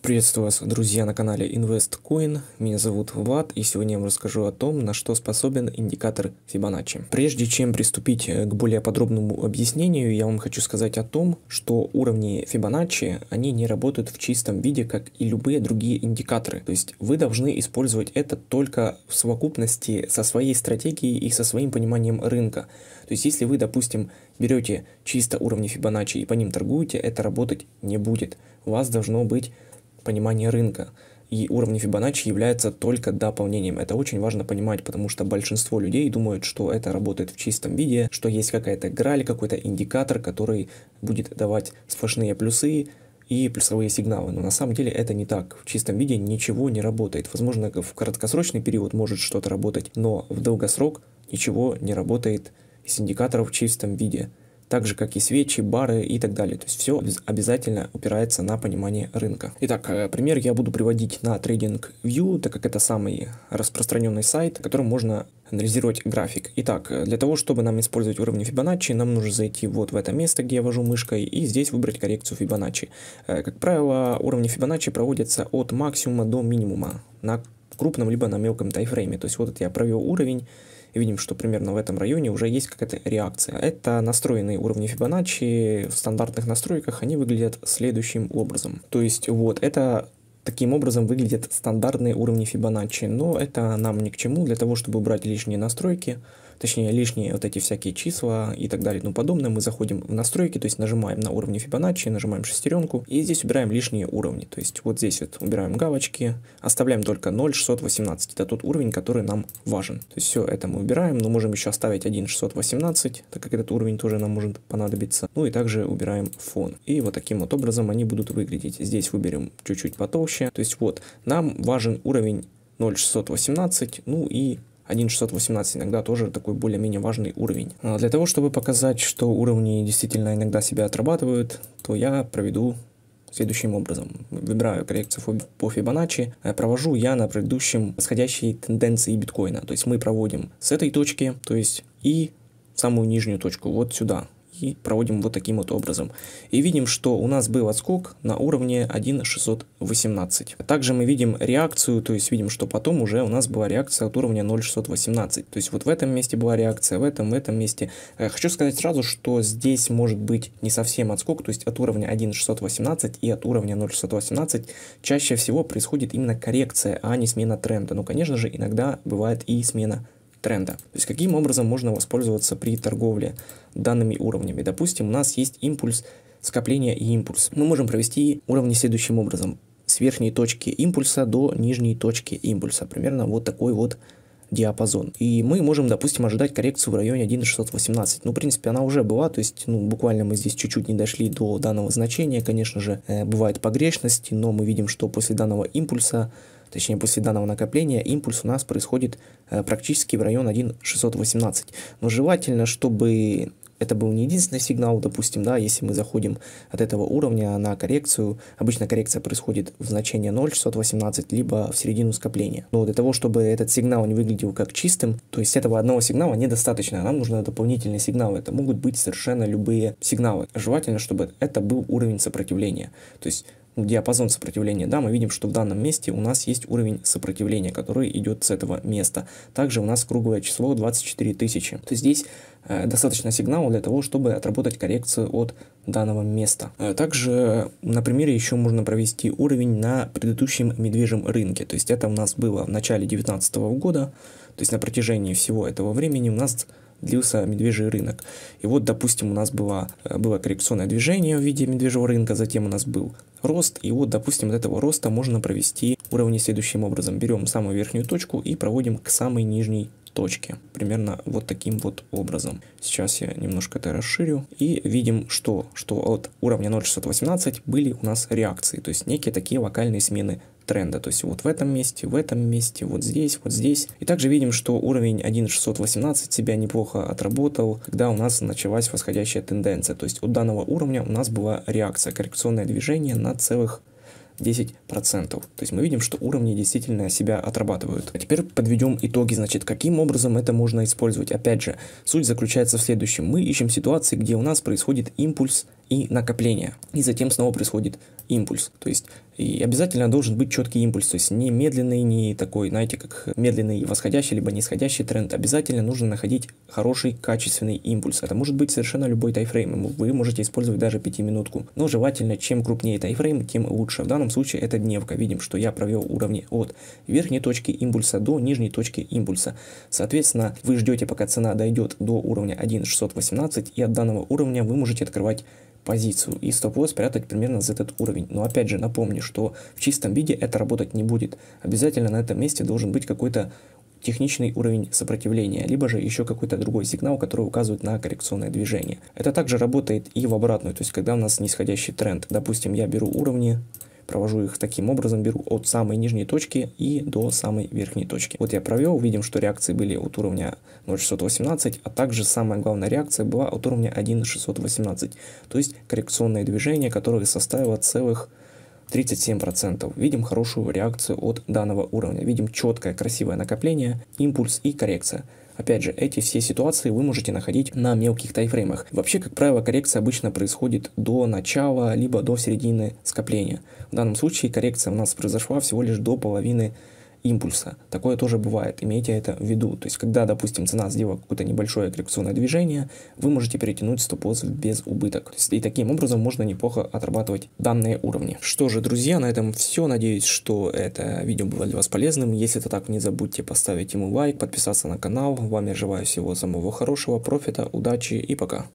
Приветствую вас, друзья, на канале InvestCoin. Меня зовут Влад, и сегодня я вам расскажу о том, на что способен индикатор Фибоначчи. Прежде чем приступить к более подробному объяснению, я вам хочу сказать о том, что уровни Фибоначчи, они не работают в чистом виде, как и любые другие индикаторы. То есть вы должны использовать это только в совокупности со своей стратегией и со своим пониманием рынка. То есть если вы, допустим, берете чисто уровни Фибоначчи и по ним торгуете, это работать не будет. У вас должно быть понимание рынка, и уровни Фибоначчи являются только дополнением. Это очень важно понимать, потому что большинство людей думают, что это работает в чистом виде, что есть какая-то граль, какой-то индикатор, который будет давать сплошные плюсы и плюсовые сигналы. Но на самом деле это не так. В чистом виде ничего не работает. Возможно, в краткосрочный период может что-то работать, но в долгосрок ничего не работает из индикаторов в чистом виде. Так же, как и свечи, бары и так далее. То есть все обязательно упирается на понимание рынка. Итак, пример я буду приводить на TradingView, так как это самый распространенный сайт, на котором можно анализировать график. Итак, для того, чтобы нам использовать уровни Фибоначчи, нам нужно зайти вот в это место, где я вожу мышкой, и здесь выбрать коррекцию Фибоначчи. Как правило, уровни Фибоначчи проводятся от максимума до минимума на крупном либо на мелком таймфрейме. То есть вот я провел уровень, и видим, что примерно в этом районе уже есть какая-то реакция. Это настроенные уровни Фибоначчи. В стандартных настройках они выглядят следующим образом. То есть вот это таким образом выглядят стандартные уровни Фибоначчи. Но это нам ни к чему. Для того, чтобы убрать лишние настройки, точнее лишние вот эти всякие числа и так далее и тому подобное, мы заходим в настройки, то есть нажимаем на уровни Фибоначчи, нажимаем шестеренку и здесь убираем лишние уровни. То есть вот здесь вот убираем галочки, оставляем только 0,618. Это тот уровень, который нам важен. То есть все это мы убираем, но можем еще оставить 1,618, так как этот уровень тоже нам может понадобиться. Ну и также убираем фон. И вот таким вот образом они будут выглядеть. Здесь выберем чуть-чуть потолще. То есть вот нам важен уровень 0,618, ну и 1.618 иногда тоже такой более-менее важный уровень. Для того, чтобы показать, что уровни действительно иногда себя отрабатывают, то я проведу следующим образом. Выбираю коррекцию по Фибоначчи, провожу я на предыдущем восходящей тенденции биткоина. То есть мы проводим с этой точки, то есть и самую нижнюю точку, вот сюда. И проводим вот таким вот образом. И видим, что у нас был отскок на уровне 1.618. Также мы видим реакцию, то есть видим, что потом уже у нас была реакция от уровня 0.618. То есть вот в этом месте была реакция, в этом месте. Хочу сказать сразу, что здесь может быть не совсем отскок, то есть от уровня 1.618 и от уровня 0.618 чаще всего происходит именно коррекция, а не смена тренда. Но, конечно же, иногда бывает и смена тренда. То есть каким образом можно воспользоваться при торговле данными уровнями. Допустим, у нас есть импульс, скопление и импульс. Мы можем провести уровни следующим образом. С верхней точки импульса до нижней точки импульса. Примерно вот такой вот диапазон. И мы можем, допустим, ожидать коррекцию в районе 1.618. Ну, в принципе, она уже была, то есть, буквально мы здесь чуть-чуть не дошли до данного значения. Конечно же, бывают погрешности, но мы видим, что после данного импульса, точнее, после данного накопления, импульс у нас происходит практически в район 1.618. Но желательно, чтобы это был не единственный сигнал, допустим, да, если мы заходим от этого уровня на коррекцию, обычно коррекция происходит в значение 0.618, либо в середину скопления. Но для того, чтобы этот сигнал не выглядел как чистым, то есть этого одного сигнала недостаточно, нам нужны дополнительные сигналы. Это могут быть совершенно любые сигналы. Желательно, чтобы это был уровень сопротивления, то есть диапазон сопротивления. Да, мы видим, что в данном месте у нас есть уровень сопротивления, который идет с этого места. Также у нас круглое число 24 тысячи. То есть здесь достаточно сигнала для того, чтобы отработать коррекцию от данного места. Также на примере еще можно провести уровень на предыдущем медвежьем рынке. То есть это у нас было в начале 2019 года. То есть на протяжении всего этого времени у нас длился медвежий рынок. И вот, допустим, у нас было коррекционное движение в виде медвежьего рынка, затем у нас был рост, и вот, допустим, от этого роста можно провести уровни следующим образом. Берем самую верхнюю точку и проводим к самой нижней точке. Примерно вот таким вот образом. Сейчас я немножко это расширю. И видим, что от уровня 0.618 были у нас реакции, то есть некие такие локальные смены тренда. То есть вот в этом месте, вот здесь, вот здесь. И также видим, что уровень 1.618 себя неплохо отработал, когда у нас началась восходящая тенденция. То есть от данного уровня у нас была реакция, коррекционное движение на целых 10%. То есть мы видим, что уровни действительно себя отрабатывают. А теперь подведем итоги. Значит, каким образом это можно использовать? Опять же, суть заключается в следующем. Мы ищем ситуации, где у нас происходит импульс и накопление. И затем снова происходит импульс. То есть и обязательно должен быть четкий импульс, то есть не медленный, не такой, знаете, как медленный восходящий, либо нисходящий тренд. Обязательно нужно находить хороший, качественный импульс. Это может быть совершенно любой таймфрейм. Вы можете использовать даже 5-минутку. Но желательно, чем крупнее таймфрейм, тем лучше. В данном случае это дневка. Видим, что я провел уровни от верхней точки импульса до нижней точки импульса. Соответственно, вы ждете, пока цена дойдет до уровня 1.618, и от данного уровня вы можете открывать позицию и стоп-лосс спрятать примерно за этот уровень. Но опять же напомню, что в чистом виде это работать не будет. Обязательно на этом месте должен быть какой-то техничный уровень сопротивления, либо же еще какой-то другой сигнал, который указывает на коррекционное движение. Это также работает и в обратную, то есть когда у нас нисходящий тренд. Допустим, я беру уровни, провожу их таким образом, беру от самой нижней точки и до самой верхней точки. Вот я провел, видим, что реакции были от уровня 0.618, а также самая главная реакция была от уровня 1.618, то есть коррекционное движение, которое составило целых 37%. Видим хорошую реакцию от данного уровня, видим четкое красивое накопление, импульс и коррекция. Опять же, эти все ситуации вы можете находить на мелких таймфреймах. Вообще, как правило, коррекция обычно происходит до начала, либо до середины скопления. В данном случае коррекция у нас произошла всего лишь до половины импульса. Такое тоже бывает, имейте это в виду. То есть, когда, допустим, цена сделала какое-то небольшое коррекционное движение, вы можете перетянуть стоп-лосс без убыток. То есть, и таким образом можно неплохо отрабатывать данные уровни. Что же, друзья, на этом все. Надеюсь, что это видео было для вас полезным. Если это так, не забудьте поставить ему лайк, подписаться на канал. Вам я желаю всего самого хорошего, профита, удачи и пока.